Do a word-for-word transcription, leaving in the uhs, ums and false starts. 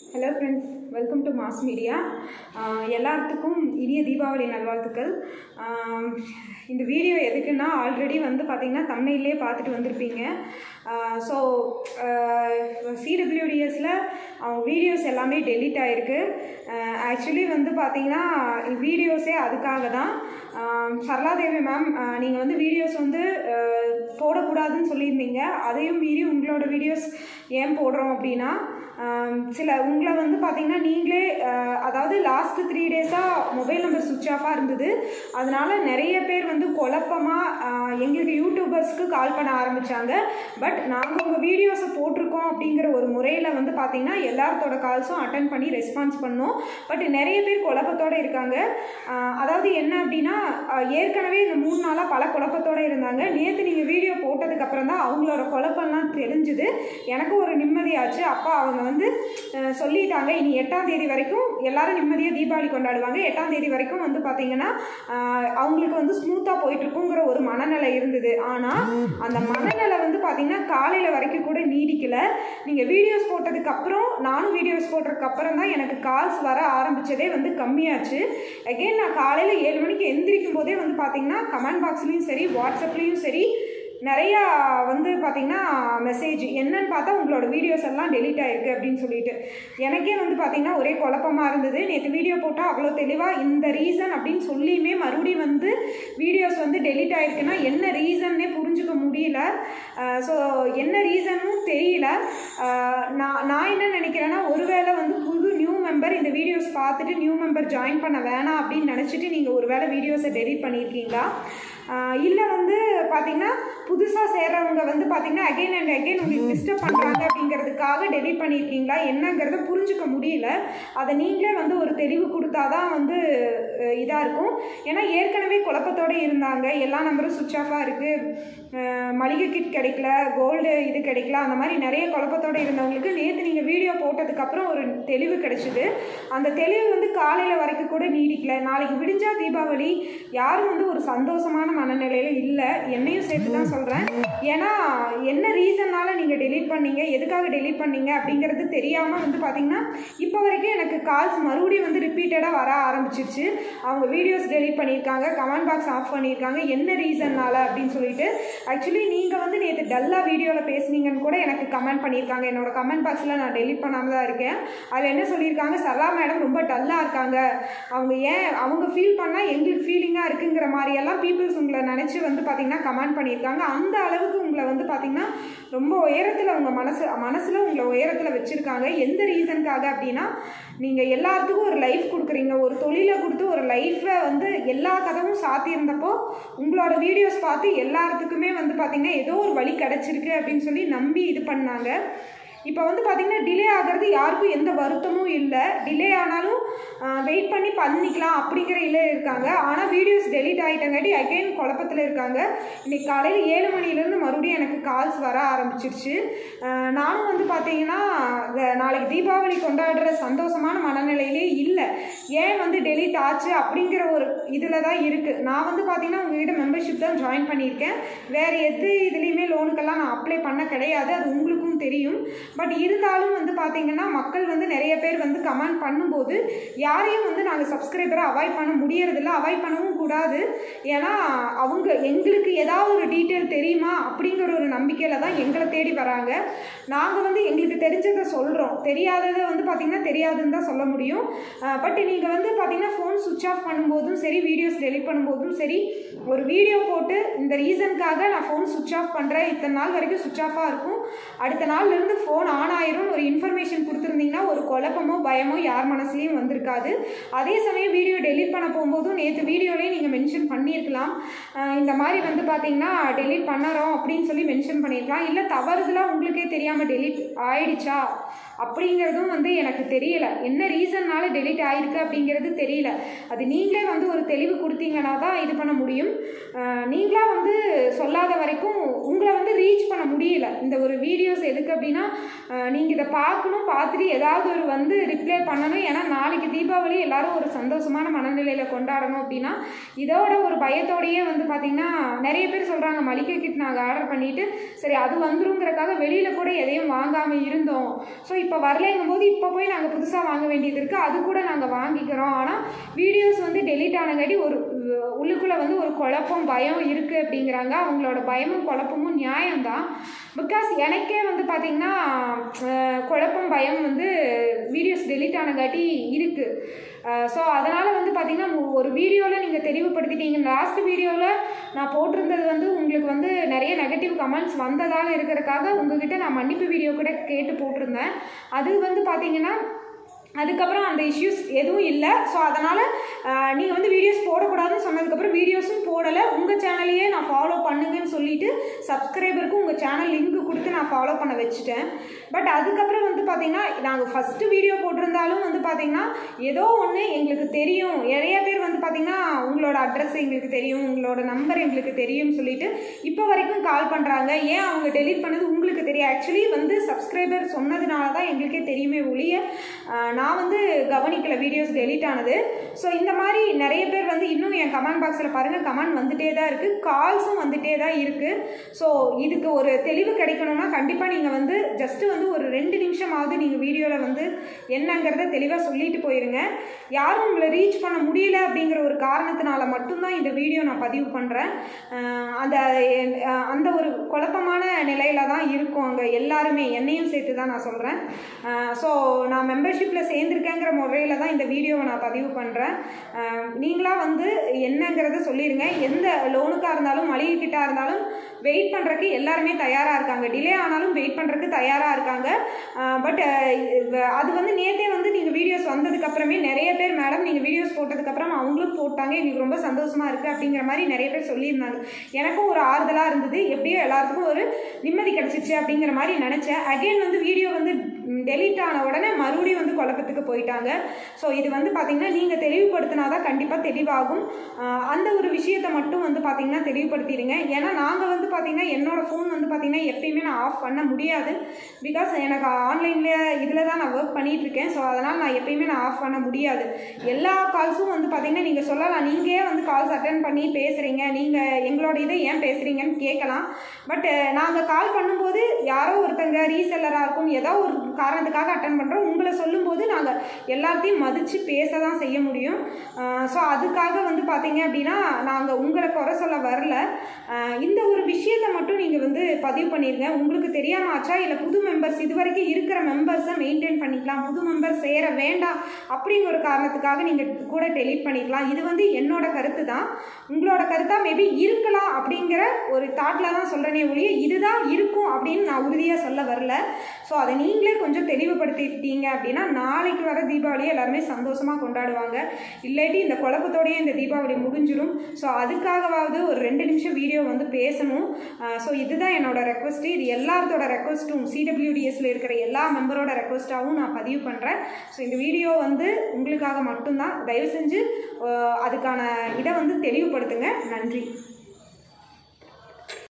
Hello friends, welcome to Mass Media. எல்லாத்துக்கும் இனிய தீபாவளி நல்வாழ்த்துக்கள். இந்த வீடியோ எதுக்குன்னா ஆல்ரெடி வந்து பார்த்தீங்கன்னா தம்ப்நெயிலே பார்த்துட்டு வந்திருப்பீங்க. So C W D S ல அவங்க வீடியோஸ் எல்லாமே டெலீட் ஆகிருக்கு. ஆக்சுவலி வந்து பார்த்தீங்கன்னா வீடியோஸே அதுக்காக தான். சரளாதேவி மேம் நீங்கள் வந்து வீடியோஸ் வந்து போடக்கூடாதுன்னு சொல்லியிருந்தீங்க. அதையும் மீறி உங்களோட வீடியோஸ் ஏன் போடுறோம் அப்படின்னா சில உங்களை வந்து பார்த்தீங்கன்னா நீங்களே அதாவது லாஸ்ட்டு த்ரீ டேஸாக மொபைல் நம்பர் சுவிட்ச் ஆஃபாக இருந்தது. அதனால நிறைய பேர் வந்து குழப்பமாக எங்களுக்கு யூடியூபர்ஸ்க்கு கால் பண்ண ஆரம்பித்தாங்க. பட் நாங்கள் உங்கள் வீடியோஸை போட்டிருக்கோம் அப்படிங்கிற ஒரு முறையில் வந்து பார்த்தீங்கன்னா எல்லாத்தோட கால்ஸும் அட்டன் பண்ணி ரெஸ்பான்ஸ் பண்ணோம். பட் நிறைய பேர் குழப்பத்தோடு இருக்காங்க. அதாவது என்ன அப்படின்னா ஏற்கனவே இந்த மூணு நாளாக பல குழப்பத்தோடு இருந்தாங்க. நேற்று நீங்கள் வீடியோ போட்டதுக்கப்புறம் தான் அவங்களோட குழப்பம்லாம் தெரிஞ்சுது. எனக்கு ஒரு நிம்மதியாச்சு. அப்பா அவங்க வந்து சொல்லிட்டாங்க இனி எட்டாம் தேதி வரைக்கும் எல்லாரும் நிம்மதியாக தீபாவளி கொண்டாடுவாங்க. எட்டாம் தேதி வரைக்கும் வந்து பார்த்தீங்கன்னா அவங்களுக்கு வந்து ஸ்மூத்தாக போயிட்டுருக்குங்கிற ஒரு மனநிலை இருந்தது. ஆனால் அந்த மனநிலை வந்து பார்த்தீங்கன்னா காலையில் வரைக்கும் கூட நீடிக்கலை. நீங்கள் வீடியோஸ் போட்டதுக்கப்புறம் நானும் வீடியோஸ் போட்டதுக்கப்புறம் தான் எனக்கு கால்ஸ் வர ஆரம்பித்ததே வந்து கம்மியாச்சு. அகெயின் நான் காலையில் ஏழு மணிக்கு எந்திரிக்கும் போதே வந்து பார்த்தீங்கன்னா கமெண்ட் பாக்ஸ்லேயும் சரி வாட்ஸ்அப்லேயும் சரி நிறையா வந்து பார்த்திங்கன்னா மெசேஜ் என்னன்னு பார்த்தா உங்களோட வீடியோஸ் எல்லாம் டெலீட் ஆகிருக்கு அப்படின்னு சொல்லிட்டு எனக்கே வந்து பார்த்திங்கன்னா ஒரே குழப்பமாக இருந்தது. நேற்று வீடியோ போட்டால் அவ்வளோ தெளிவாக இந்த ரீசன் அப்படின்னு சொல்லியுமே மறுபடியும் வந்து வீடியோஸ் வந்து டெலீட் ஆகிருக்குன்னா என்ன ரீசன்னே புரிஞ்சுக்க முடியல. ஸோ என்ன ரீசனும் தெரியல. நான் நான் என்ன நினைக்கிறேன்னா ஒருவேளை வந்து புது நியூ மெம்பர் இந்த வீடியோஸ் பார்த்துட்டு நியூ மெம்பர் ஜாயின் பண்ண வேணாம் அப்படின்னு நினச்சிட்டு நீங்கள் ஒரு வேளை வீடியோஸை டெலீட் பண்ணியிருக்கீங்களா, இல்லை வந்து பார்த்தீங்கன்னா புதுசாக சேர்றவங்க வந்து பார்த்தீங்கன்னா அகெயின் அண்ட் அகெயின் உங்களுக்கு டிஸ்டர்ப் பண்ணுறாங்க அப்படிங்கிறதுக்காக டெலீட் பண்ணியிருக்கீங்களா என்னங்கிறத புரிஞ்சுக்க முடியல. அதை நீங்களே வந்து ஒரு தெளிவு கொடுத்தா தான் வந்து இதாக இருக்கும். ஏன்னா ஏற்கனவே குழப்பத்தோடு இருந்தாங்க. எல்லா நம்பரும் சுவிட்ச் ஆஃபாக இருக்குது, மளிகை கிட் கிடைக்கல, கோல்டு இது கிடைக்கல, அந்த மாதிரி நிறைய குழப்பத்தோடு இருந்தவங்களுக்கு நேற்று நீங்கள் வீடியோ போட்டதுக்கப்புறம் ஒரு தெளிவு கிடைச்சிது. அந்த தெளிவு வந்து காலையில் வரைக்கும் கூட நீடிக்கல. நாளைக்கு விடிஞ்சா தீபாவளி. யாரும் வந்து ஒரு சந்தோஷமான மனநிலையில் இல்லை. என்னையும் சேர்த்து தான் சொல்கிறேன். ஏன்னா என்ன ரீசன்னால நீங்கள் டெலீட் பண்ணீங்க, எதுக்காக டெலீட் பண்ணீங்க அப்படிங்கிறது தெரியாமல் வந்து பார்த்தீங்கன்னா இப்போ வரைக்கும் எனக்கு கால்ஸ் மறுபடியும் வந்து ரிப்பீட்டடாக வர ஆரம்பிச்சிருச்சு. அவங்க வீடியோஸ் டெலீட் பண்ணியிருக்காங்க, கமெண்ட் பாக்ஸ் ஆஃப் பண்ணியிருக்காங்க, என்ன ரீசன்னால அப்படின்னு சொல்லிட்டு. ஆக்சுவலி நீங்கள் வந்து நேற்று டல்லாக வீடியோவில் பேசுனீங்கன்னு கூட எனக்கு கமெண்ட் பண்ணியிருக்காங்க. என்னோட கமெண்ட் பாக்ஸில் நான் டெலீட் பண்ணாமல் தான் இருக்கேன். அதில் என்ன சொல்லியிருக்காங்க, சரளா மேடம் ரொம்ப டல்லாக இருக்காங்க, அவங்க ஏன் அவங்க ஃபீல் பண்ணால் எங்களுக்கு ஃபீலிங்காக இருக்குங்கிற மாதிரியெல்லாம் பீப்புள்ஸ் உங்களை நினச்சி வந்து பார்த்தீங்கன்னா கமெண்ட் பண்ணியிருக்காங்க. அந்த அளவுக்கு உங்களை வந்து பார்த்தீங்கன்னா ரொம்ப உயரத்தில் உங்கள் மனசு மனசில் உங்களை உயரத்தில் வச்சுருக்காங்க. எந்த ரீசனுக்காக அப்படின்னா நீங்கள் எல்லாத்துக்கும் ஒரு லைஃப் கொடுக்குறீங்க. ஒரு தொழிலை கொடுத்து ஒரு லைஃப்பை வந்து எல்லா கதவும் சாத்தியிருந்தப்போ உங்களோட வீடியோஸ் பார்த்து எல்லாத்துக்குமே வந்து பார்த்திங்கன்னா ஏதோ ஒரு வழி கிடச்சிருக்கு அப்படின்னு சொல்லி நம்பி இது பண்ணாங்க. இப்போ வந்து பார்த்திங்கன்னா டிலே ஆகிறது யாருக்கும் எந்த வருத்தமும் இல்லை. டிலே ஆனாலும் வெயிட் பண்ணி பண்ணிக்கலாம் அப்படிங்கிற இல்லை இருக்காங்க. ஆனால் வீடியோஸ் டெலீட் ஆகிட்டங்காட்டி அகைன் குழப்பத்தில் இருக்காங்க. இன்றைக்கி காலையில் ஏழு மணிலேருந்து மறுபடியும் எனக்கு கால்ஸ் வர ஆரம்பிச்சிருச்சு. நானும் வந்து பார்த்திங்கன்னா நாளைக்கு தீபாவளி கொண்டாடுற சந்தோஷமான மனநிலையிலே இல்லை. ஏன் வந்து டெலீட் ஆச்சு அப்படிங்கிற ஒரு இதில் தான் இருக்குது. நான் வந்து பார்த்திங்கன்னா உங்கள்கிட்ட மெம்பர்ஷிப் தான் ஜாயின் பண்ணியிருக்கேன். வேறு எது இதுலேயுமே லோனுக்கெல்லாம் நான் அப்ளை பண்ண கிடையாது. அது உங்களுக்கும் தெரியும். பட் இருந்தாலும் வந்து பார்த்தீங்கன்னா மக்கள் வந்து நிறைய பேர் வந்து கமெண்ட் பண்ணும்போது யாரையும் வந்து நாங்கள் சப்ஸ்கிரைபரை அவாய்ட் பண்ண முடியறதில்ல, அவாய்ட் பண்ணவும் கூடாது. ஏன்னா அவங்க எங்களுக்கு ஏதாவது ஒரு டீட்டெயில் தெரியுமா அப்படிங்கிற ஒரு நம்பிக்கையில் தான் எங்களை தேடி வராங்க. நாங்கள் வந்து எங்களுக்கு தெரிஞ்சதை சொல்கிறோம், தெரியாததை வந்து பார்த்திங்கன்னா தெரியாதுன்னு தான் சொல்ல முடியும். பட் நீங்கள் வந்து பார்த்திங்கன்னா ஃபோன் சுவிட்ச் ஆஃப் பண்ணும்போதும் சரி, வீடியோஸ் டெலிட் பண்ணும்போதும் சரி, ஒரு வீடியோ போட்டு இந்த ரீசனுக்காக நான் ஃபோன் சுவிட்ச் ஆஃப் பண்ணுறேன், இத்தனை நாள் வரைக்கும் சுவிட்ச் ஆஃபாக இருக்கும், அடுத்த நாள்லேருந்து ஃபோன் ஆன் ஆயிரும் ஒரு இன்ஃபர்மேஷன் கொடுத்துருந்தீங்கன்னா ஒரு குழப்பமோ பயமோ யார் மனசுலையும் வந்திருக்காது. அதே சமயம் வீடியோ டெலீட் பண்ண போகும்போதும் நேற்று வீடியோலேயே நீங்கள் மென்ஷன் பண்ணியிருக்கலாம், இந்த மாதிரி வந்து பார்த்தீங்கன்னா டெலீட் பண்ணுறோம் அப்படின்னு சொல்லி மென்ஷன் பண்ணியிருக்கலாம். இல்லை தவறுதலாக உங்களுக்கே தெரியாமல் டெலீட் ஆயிடுச்சா அப்படிங்கிறதும் வந்து எனக்கு தெரியலை. என்ன ரீசன்னால டெலீட் ஆகிருக்கு அப்படிங்கிறது தெரியல. அது நீங்களே வந்து ஒரு தெளிவு கொடுத்தீங்கன்னா தான் இது பண்ண முடியும். நீங்களாக வந்து சொல்லாத வரைக்கும் உங்களை வந்து ரீச் பண்ண முடியல. இந்த ஒரு வீடியோஸ் எதுக்கு அப்படின்னா நீங்கள் இதை பார்க்கணும், பார்த்துட்டு ஏதாவது ஒரு வந்து ரிப்ளை பண்ணணும். ஏன்னா நாளைக்கு தீபாவளி எல்லாரும் ஒரு சந்தோஷமான மனநிலையில் கொண்டாடணும். அப்படின்னா இதோட ஒரு பயத்தோடையே வந்து பார்த்திங்கன்னா நிறைய பேர் சொல்கிறாங்க மளிகை கிட் நாங்கள் ஆர்டர் பண்ணிவிட்டு சரி அது வந்துருங்கிறக்காக வெளியில் கூட எதையும் வாங்காமல் இருந்தோம். ஸோ இப்போ வரலைங்கும் போது இப்போ போய் நாங்கள் புதுசாக வாங்க வேண்டியது இருக்குது. அது கூட நாங்கள் வாங்கிக்கிறோம். ஆனால் வீடியோஸ் வந்து டெலீட் ஆனங்காட்டி ஒரு உள்ளுக்குள்ளே வந்து ஒரு குழப்பம் பயம் இருக்குது அப்படிங்கிறாங்க. அவங்களோட பயமும் குழப்பமும் நியாயம்தான். பிகாஸ் எனக்கே வந்து பார்த்திங்கன்னா குழப்பம் பயம் வந்து வீடியோஸ் டெலீட் ஆனங்காட்டி இருக்குது. ஸோ அதனால் வந்து பார்த்திங்கன்னா ஒரு வீடியோவில் நீங்கள் தெளிவுபடுத்திட்டீங்க. லாஸ்ட் வீடியோவில் நான் போட்டிருந்தது வந்து உங்களுக்கு வந்து நிறைய நெகட்டிவ் கமெண்ட்ஸ் வந்ததால் இருக்கிறதுக்காக உங்ககிட்ட நான் மன்னிப்பு வீடியோ கூட கேட்டு போட்டிருந்தேன். அது வந்து பார்த்திங்கன்னா அதுக்கப்புறம் அந்த இஷ்யூஸ் எதுவும் இல்லை. ஸோ அதனால் நீங்கள் வந்து வீடியோஸ் போடக்கூடாதுன்னு சொன்னதுக்கப்புறம் வீடியோஸும் போடலை. உங்கள் சேனலையே நான் ஃபாலோ பண்ணுங்கன்னு சொல்லிவிட்டு சப்ஸ்கிரைபருக்கு உங்கள் சேனல் லிங்க்கு கொடுத்து நான் ஃபாலோ பண்ண வச்சுட்டேன். பட் அதுக்கப்புறம் வந்து பார்த்திங்கன்னா நாங்கள் ஃபஸ்ட்டு வீடியோ போட்டிருந்தாலும் வந்து பார்த்திங்கன்னா ஏதோ ஒன்று எங்களுக்கு தெரியும். நிறைய பேர் வந்து பார்த்திங்கன்னா உங்களோட அட்ரஸ் எங்களுக்கு தெரியும், உங்களோட நம்பர் எங்களுக்கு தெரியும்னு சொல்லிட்டு இப்போ வரைக்கும் கால் பண்ணுறாங்க. ஏன் அவங்க டெலீட் பண்ணது உங்களுக்கு தெரியும். ஆக்சுவலி வந்து சப்ஸ்கிரைபர் சொன்னதுனால தான் எங்களுக்கே தெரியுமே ஒழிய நான் வந்து கவனிக்கல வீடியோஸ் டெலீட் ஆனது. ஸோ இந்த மாதிரி நிறைய பேர் வந்து இன்னும் என் கமெண்ட் பாக்ஸில் பாருங்கள் கமெண்ட் வந்துகிட்டே தான் இருக்குது, கால்ஸும் வந்துகிட்டே தான் இருக்குது. ஸோ இதுக்கு ஒரு தெளிவு கிடைக்கணும்னா கண்டிப்பாக நீங்கள் வந்து ஜஸ்ட்டு வந்து ஒரு ரெண்டு நிமிஷமாவது நீங்கள் வீடியோவில் வந்து என்னங்கிறத தெளிவாக சொல்லிட்டு போயிருங்க. யாரும் உங்களை ரீச் பண்ண முடியல அப்படிங்கிற ஒரு காரணத்தினால மட்டும்தான் இந்த வீடியோ நான் பதிவு பண்ணுறேன். அந்த அந்த ஒரு குழப்பமான நிலையில தான் இருக்கும் அங்கே எல்லாருமே, என்னையும் சேர்த்து தான் நான் சொல்கிறேன். ஸோ நான் மெம்பர்ஷிப்பில் சேர்ந்துருக்கேங்கிற முறையில் தான் இந்த வீடியோவை நான் பதிவு பண்ணுறேன். நீங்களாக வந்து என்னங்கிறத சொல்லிடுங்க. எந்த லோனுக்காக இருந்தாலும் மளிகைக்கிட்டாக இருந்தாலும் வெயிட் பண்ணுறதுக்கு எல்லாருமே தயாராக இருக்காங்க. டிலே ஆனாலும் வெயிட் பண்ணுறதுக்கு தயாராக இருக்காங்க. பட் அது வந்து நேற்றே வந்து நீங்கள் வீடியோஸ் வந்ததுக்கப்புறமே நிறைய பேர் மேடம் நீங்கள் வீடியோஸ் போட்டதுக்கப்புறம் அவங்களும் போட்டாங்க, எங்களுக்கு ரொம்ப சந்தோஷமாக இருக்குது அப்படிங்கிற மாதிரி நிறைய பேர் சொல்லியிருந்தாங்க. எனக்கும் ஒரு ஆறுதலாக இருந்தது. எப்படியோ எல்லாத்துக்கும் ஒரு நிம்மதி கிடச்சிச்சு அப்படிங்கிற மாதிரி நினச்சேன். அகெயின் வந்து வீடியோ வந்து டெலீட் ஆன உடனே மறுபடியும் வந்து குழப்பத்துக்கு போயிட்டாங்க. ஸோ இது வந்து பார்த்திங்கன்னா நீங்கள் தெளிவுபடுத்தினா தான் கண்டிப்பாக தெளிவாகும். அந்த ஒரு விஷயத்தை மட்டும் வந்து பார்த்திங்கன்னா தெளிவுபடுத்திடுங்க. ஏன்னா நாங்கள் வந்து பார்த்திங்கன்னா என்னோடய ஃபோன் வந்து பார்த்திங்கன்னா எப்பயுமே நான் ஆஃப் பண்ண முடியாது. பிகாஸ் எனக்கு ஆன்லைனில் இதில் தான் நான் ஒர்க் பண்ணிகிட்ருக்கேன். ஸோ அதனால் நான் எப்பயுமே நான் ஆஃப் பண்ண முடியாது. எல்லா கால்ஸும் வந்து பார்த்திங்கன்னா நீங்கள் சொல்லலாம், நீங்களே வந்து கால்ஸ் அட்டன் பண்ணி பேசுகிறீங்க, நீங்கள் எங்களோட இதை ஏன் பேசுகிறீங்கன்னு கேட்கலாம். பட் நாங்கள் கால் பண்ணும்போது யாரோ ஒருத்தங்க ரீசெல்லராக இருக்கும், ஏதோ ஒரு காரணத்துக்காக அட்டன் பண்ணுறோம். உங்களை சொல்லும்போது நாங்கள் எல்லாத்தையும் மதித்து பேச தான் செய்ய முடியும். ஸோ அதுக்காக வந்து பார்த்தீங்க அப்படின்னா நாங்கள் உங்களை குறை சொல்ல வரல. இந்த ஒரு விஷயத்தை மட்டும் நீங்கள் வந்து பதிவு பண்ணிடுங்க. உங்களுக்கு தெரியாமல் ஆச்சா இல்லை புது மெம்பர்ஸ் இது வரைக்கும் இருக்கிற மெம்பர்ஸை மெயின்டைன் பண்ணிக்கலாம், புது மெம்பர்ஸ் சேர வேண்டாம் அப்படிங்கிற ஒரு காரணத்துக்காக நீங்கள் கூட டெலீட் பண்ணிக்கலாம். இது வந்து என்னோட கருத்து தான். உங்களோட கருத்தாக மேபி இருக்கலாம் அப்படிங்கிற ஒரு தாட்டில் தான் சொல்கிறேனே ஒழிய இதுதான் இருக்கும் அப்படின்னு நான் உறுதியாக சொல்ல வரல. ஸோ அதை நீங்களே கொஞ்சம் தெளிவுபடுத்திட்டீங்க அப்படின்னா நாளைக்கு வர தீபாவளியை எல்லாருமே சந்தோஷமாக கொண்டாடுவாங்க. இல்லாட்டி இந்த குழப்பத்தோடையே இந்த தீபாவளி முடிஞ்சிடும். ஸோ அதுக்காகவாவது ஒரு ரெண்டு நிமிஷம் வீடியோ வந்து பேசணும். ஸோ இதுதான் என்னோட ரெக்வஸ்ட்டு. இது எல்லாத்தோட ரெக்வஸ்ட்டும் சிடபிள்யூடிஎஸ்ல இருக்கிற எல்லா மெம்பரோட ரெக்வஸ்ட்டாகவும் நான் பதிவு பண்ணுறேன். ஸோ இந்த வீடியோ வந்து உங்களுக்காக மட்டும்தான். தயவு செஞ்சு அதுக்கான இதை வந்து தெளிவுபடுத்துங்க. நன்றி.